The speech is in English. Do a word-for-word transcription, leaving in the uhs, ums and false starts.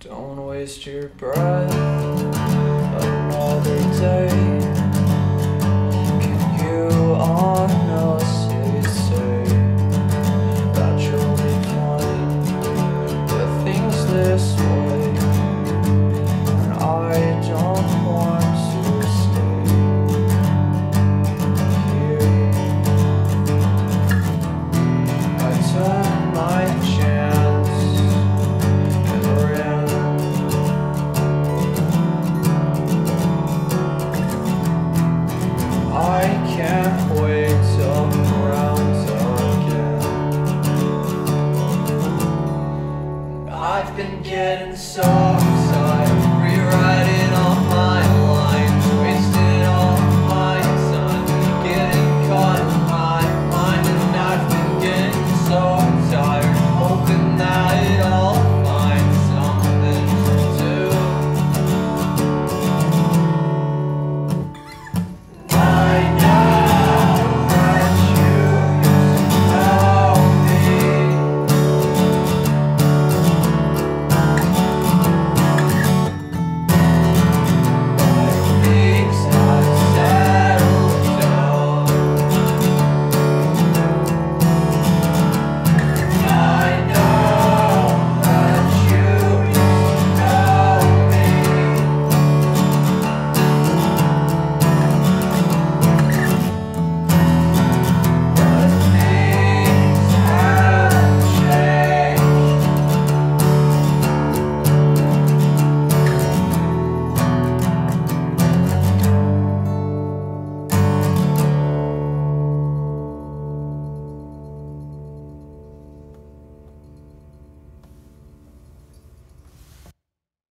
Don't waste your breath another day. Can you honestly say that you'll be fine with things this way? And I don't want to stay here. I took my chance and ran. I can't wait till round again. I've been getting so tired, rewriting